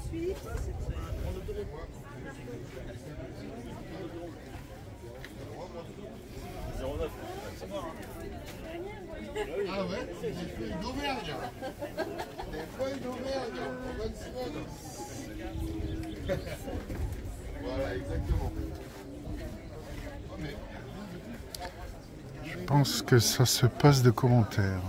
Ah ouais, des feuilles d'Auvergne. Des feuilles d'Auvergne. Bonne semaine. Voilà, exactement. Je pense que ça se passe de commentaires.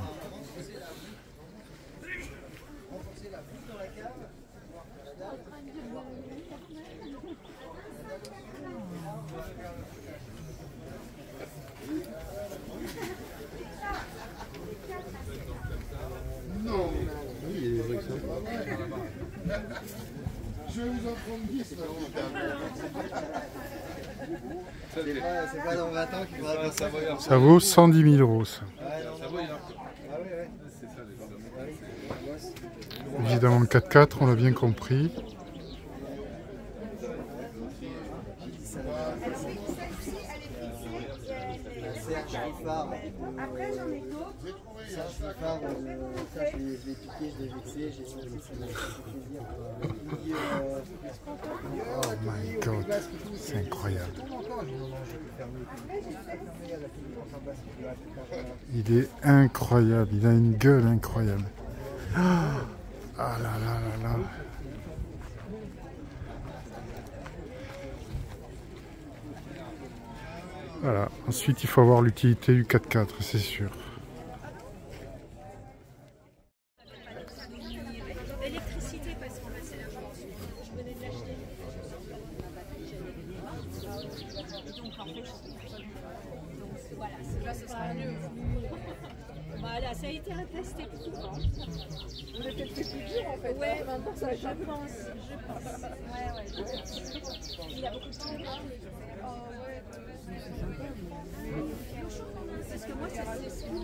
Non, oui, il y a des trucs sympas. Je vais vous en prendre 10 là. C'est pas dans 20 ans qu'il faudra faire ça. Ça vaut 110 000 €. Ça. Évidemment, le 4x4, on l'a bien compris. Après, j'en ai d'autres. Ça, je l'ai piqué, je l'ai vexé, j'ai senti que ça m'a fait plaisir. Oh my god, c'est incroyable. Il est incroyable, il a une gueule incroyable. Ah là là là là. Voilà, ensuite il faut avoir l'utilité du 4x4, c'est sûr. L'électricité, parce qu'on va je venais de l'acheter. Donc en fait, voilà, là ce sera mieux. Voilà, ça a été un test éprouvant. Vous avez peut-être fait plus dur en fait. Ouais, maintenant ça je pense. Ouais, je pense. Il y a beaucoup de temps. Parce que moi, c'est un système.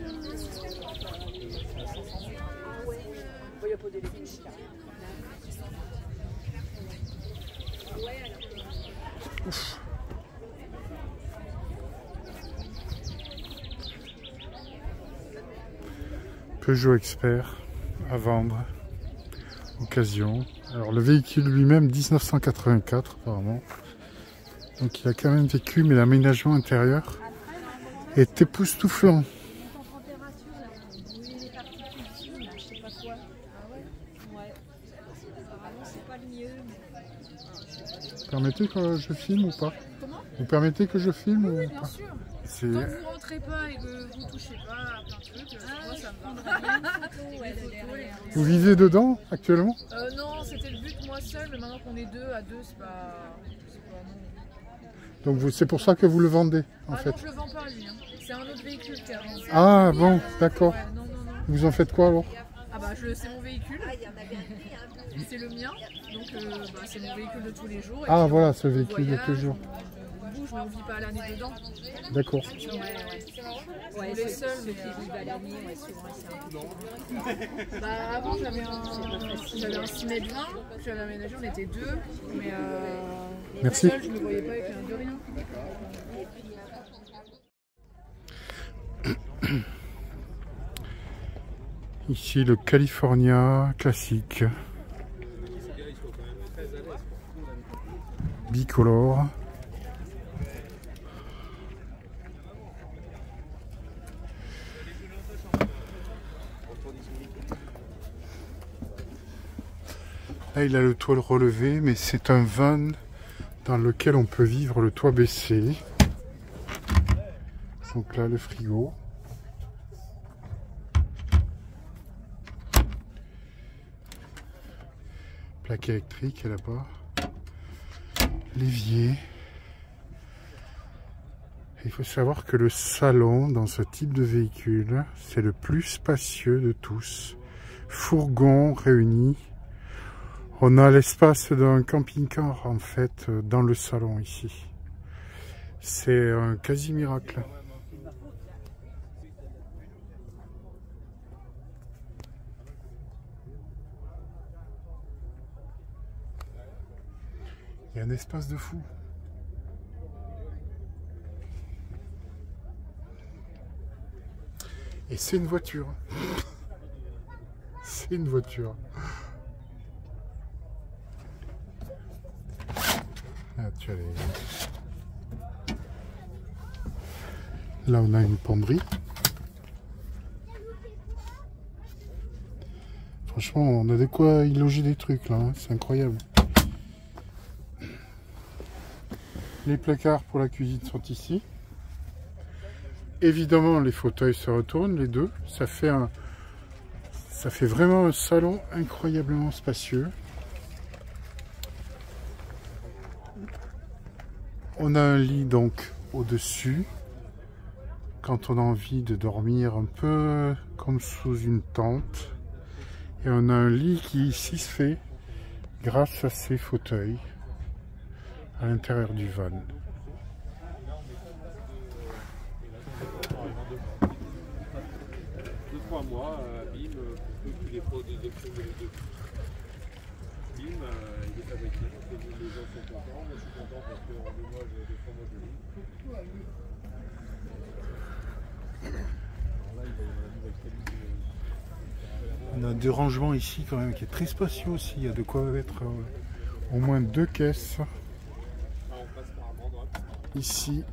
Ah ouais. Il y a pas d'électricité. Ouais, alors. Ouf. Peugeot Expert à vendre, occasion. Alors le véhicule lui-même 1984 apparemment, donc il a quand même vécu, mais l'aménagement intérieur est époustouflant. Vous permettez que je filme ou pas? Comment? Vous permettez que je filme Oui, ou bien pas? sûr. C'est... Tant que vous rentrez pas et que vous touchez pas à plein de trucs, moi ça me va. Vous vivez dedans actuellement? Non, c'était le but moi seul, mais maintenant qu'on est deux, à deux, c'est pas non. Donc c'est pour ça que vous le vendez en fait? Non, je le vends pas lui, hein. C'est un autre véhicule qui a vendu. Ah bon, d'accord. Ouais, non. Vous en faites quoi alors? Ah bah c'est mon véhicule, c'est le mien, donc c'est mon véhicule de tous les jours. Et Ah puis, voilà, ce véhicule voyage, de toujours. On bouge, mais on vit pas à l'année dedans. D'accord. Ouais, on est seul, mais qui vivent à l'année, souvent c'est un peu. Bah avant j'avais un 6 mètres 20, puis j'avais aménagé, on était deux, mais Merci. seul je me voyais pas avec un de rien. Ici le California classique. Bicolore. Là il a le toit relevé, mais c'est un van dans lequel on peut vivre le toit baissé. Donc là le frigo. Plaque électrique là-bas. L'évier. Il faut savoir que le salon dans ce type de véhicule, c'est le plus spacieux de tous. Fourgons réunis. On a l'espace d'un camping-car en fait dans le salon ici. C'est un quasi miracle. Il y a un espace de fou. Et c'est une voiture. C'est une voiture. tu as les... Là, on a une penderie. Franchement, on a de quoi y loger des trucs là, hein. C'est incroyable. Les placards pour la cuisine sont ici. Évidemment, les fauteuils se retournent, les deux. Ça fait vraiment un salon incroyablement spacieux. On a un lit donc au-dessus. Quand on a envie de dormir un peu comme sous une tente. Et on a un lit qui ici se fait grâce à ces fauteuils à l'intérieur du van. Deux, 3 mois, bim, tous les produits de bim, il est fabriqué. Les gens sont contents, moi je suis content parce que en 2 mois, des 3 mois je lis. On a des rangements ici quand même qui est très spacieux aussi. Il y a de quoi mettre au moins 2 caisses. Ici,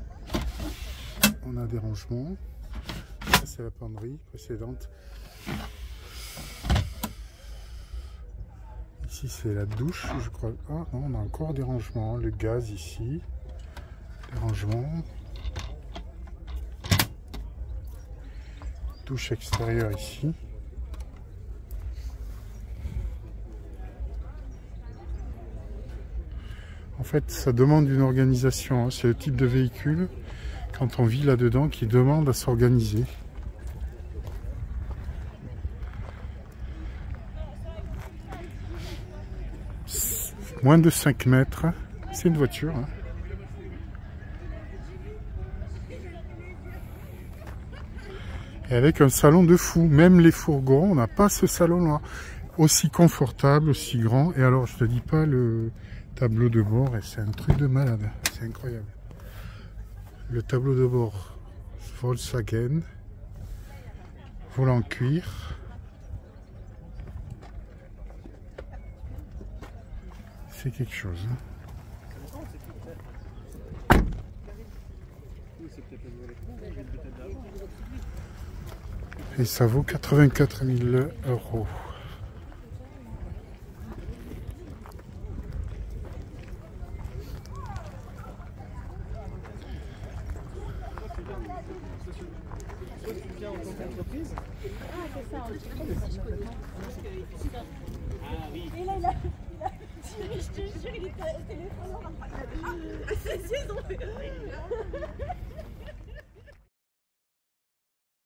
on a des rangements. Ça, c'est la penderie précédente. Ici, c'est la douche, je crois. Ah non, on a encore des rangements. Le gaz ici. Les rangements. Douche extérieure ici. En fait, ça demande une organisation. Hein. C'est le type de véhicule, quand on vit là-dedans, qui demande à s'organiser. Moins de 5 mètres. C'est une voiture. Hein. Et avec un salon de fou. Même les fourgons, on n'a pas ce salon-là. Aussi confortable, aussi grand. Et alors, je te dis pas le tableau de bord, et c'est un truc de malade. C'est incroyable. Le tableau de bord Volkswagen. Volant cuir. C'est quelque chose. Hein. Et ça vaut 84 000 €. Et là, je te jure, il était au téléphone.